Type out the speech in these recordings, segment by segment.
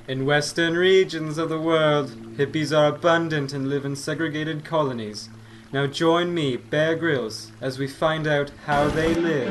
In western regions of the world, hippies are abundant and live in segregated colonies. Now join me, Bear Grylls, as we find out how they live.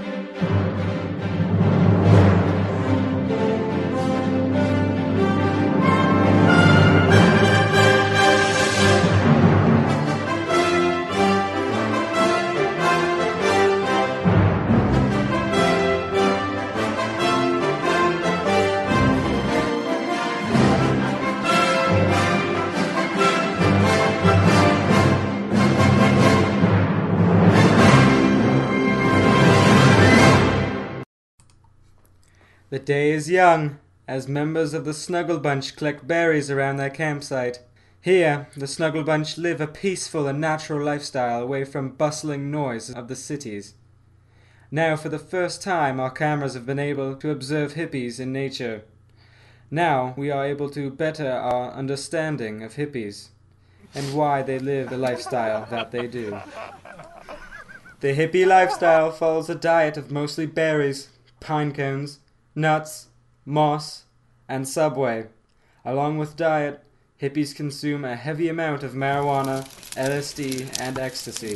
The day is young, as members of the Snuggle Bunch collect berries around their campsite. Here, the Snuggle Bunch live a peaceful and natural lifestyle away from bustling noise of the cities. Now, for the first time, our cameras have been able to observe hippies in nature. Now, we are able to better our understanding of hippies and why they live the lifestyle that they do. The hippie lifestyle follows a diet of mostly berries, pine cones, nuts, moss, and Subway. Along with diet, hippies consume a heavy amount of marijuana, LSD, and ecstasy.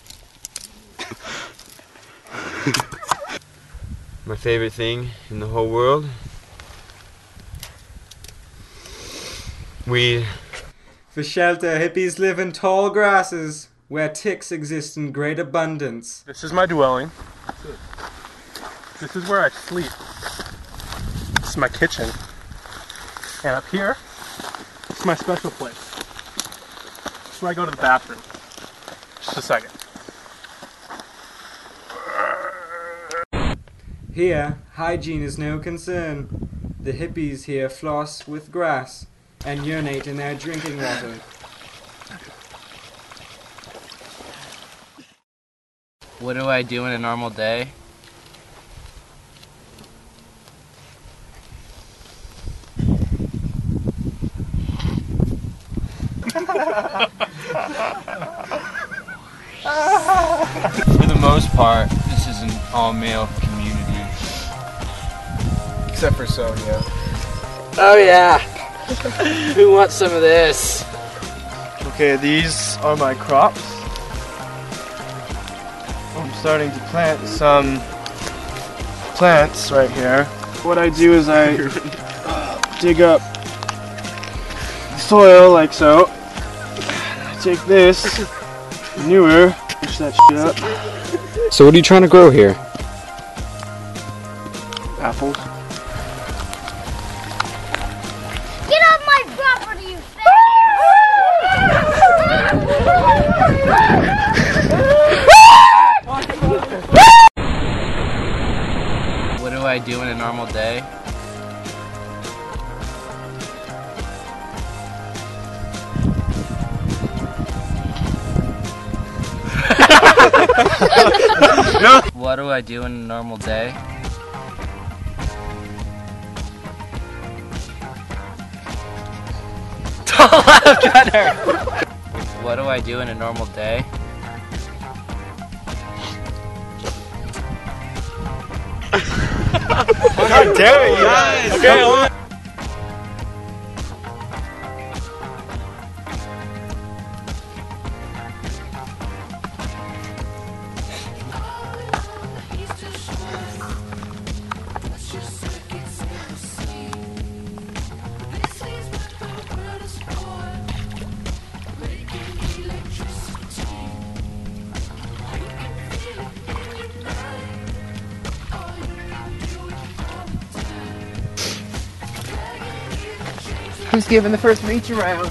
My favorite thing in the whole world? Weed. For shelter, hippies live in tall grasses, where ticks exist in great abundance. This is my dwelling. This is where I sleep. This is my kitchen. And up here, this is my special place. This is where I go to the bathroom. Just a second. Here, hygiene is no concern. The hippies here floss with grass and urinate in their drinking water. What do I do in a normal day? For the most part, this is an all-male community. Except for Sonia. Oh yeah! Who wants some of this? Okay, these are my crops. I'm starting to plant some plants right here. What I do is I dig up soil like so. I take this manure, push that shit up. So what are you trying to grow here? Apples. Get off my property, you What do I do in a normal day? What do I do in a normal day? Don't laugh, Gunner! What do I do in a normal day? God damn it, you guys! Okay, hold on. Who's giving the first reach around?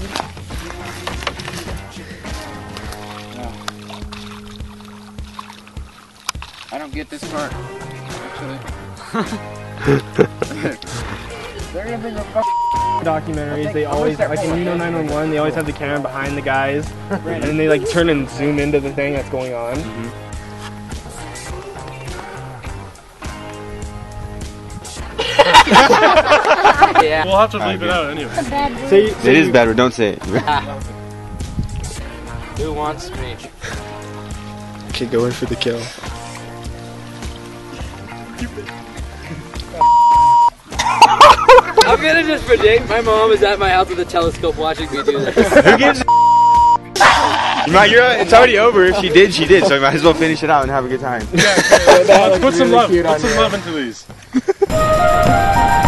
I don't get this part, actually. They're gonna bring the Documentaries, they always, like in Reno 911, they always have the camera behind the guys, and then they like turn and zoom into the thing that's going on. Yeah. We'll have to leave it out anyway. It is bad, but don't say it. Who wants me? Okay, go in for the kill. I'm gonna just predict my mom is at my house with a telescope watching me do this. Who gives it's already over. If she did, she did. So I might as well finish it out and have a good time. Yeah, let's put some love. Put some love into these.